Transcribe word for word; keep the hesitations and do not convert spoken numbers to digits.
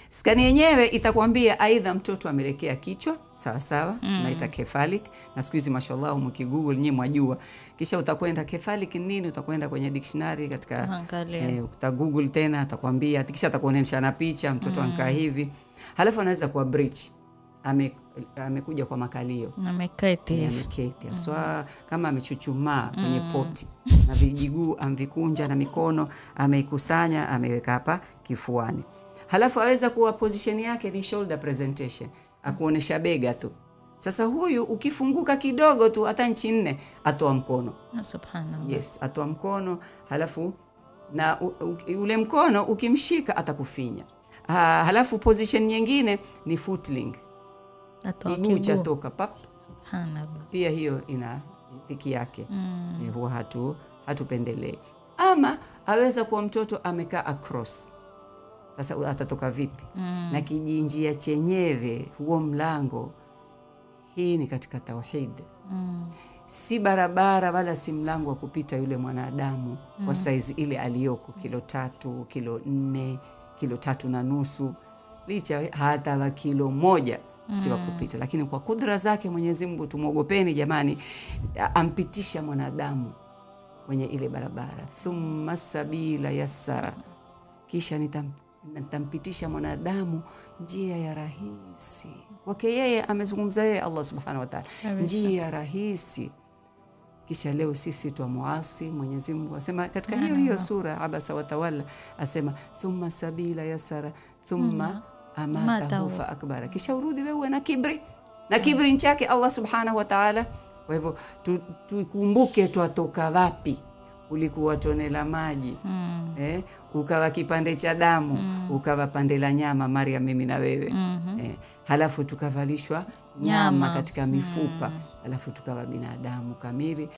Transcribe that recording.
Skani yenyewe itakwambia aidha mtoto amelekea kichwa, sawa sawa, mm. tunaita cephalic, na siku hizi mashallah mkigoogle nyinyi mwajua. Kisha utakwenda cephalic nini, utakwenda kwenye dictionary katika eh, utagoogle tena atakwambia, kisha atakuonyesha na picha mtoto mm. ankaa hivi. Halafu anaweza kuwa breech. Ame, amekuja kwa makalio, ameketi ameketi so mm. kama amechuchumaa kwenye mm. poti na vijiguu amvikunja na mikono ameikusanya ameweka hapa kifuani. Halafu aweza kuwa position yake ni shoulder presentation, akuonesha bega tu. Sasa huyu ukifunguka kidogo tu hata inchi nne atoa mkono. Subhanallah. Yes, atoa mkono. Halafu na u, u, ule mkono ukimshika atakufinya. Ha, halafu position nyingine ni footling, kiguu cha toka pap. Subhanallah. Pia hiyo ina dhiki yake mm. e, huwa hatu hatupendelee. Ama aweza kuwa mtoto amekaa across. Sasa atatoka vipi? Mm. Na kijinjia chenyewe huo mlango, hii ni katika tauhid. Mm. Si barabara wala si mlango wa kupita yule mwanadamu mm. kwa size ile aliyoko, kilo tatu, kilo nne, kilo tatu na nusu, licha hata wa kilo moja mm. si wa kupita. Lakini kwa kudra zake Mwenyezi Mungu, tumuogopeni jamani, ampitisha mwanadamu kwenye ile barabara. Thumma sabila yassara, kisha nitam nitampitisha mwanadamu njia ya rahisi. Kwake yeye amezungumza yeye Allah subhanahu wa ta'ala, njia ya rahisi. Kisha leo sisi twamuasi Mwenyezi Mungu. Asema katika hiyo hiyo sura Abasa wa Tawalla, asema thumma sabila yasara thumma amatahu fa akbara. Kisha urudi wewe na kibri, na kibri nchake Allah subhanahu wa ta'ala. Kwa hivyo tukumbuke twatoka wapi. Ulikuwa tone la maji mm. eh, ukawa kipande cha damu mm. ukawa pande la nyama, Maria mimi na wewe mm -hmm. eh, halafu tukavalishwa nyama, nyama katika mifupa mm. halafu tukawa binadamu kamili.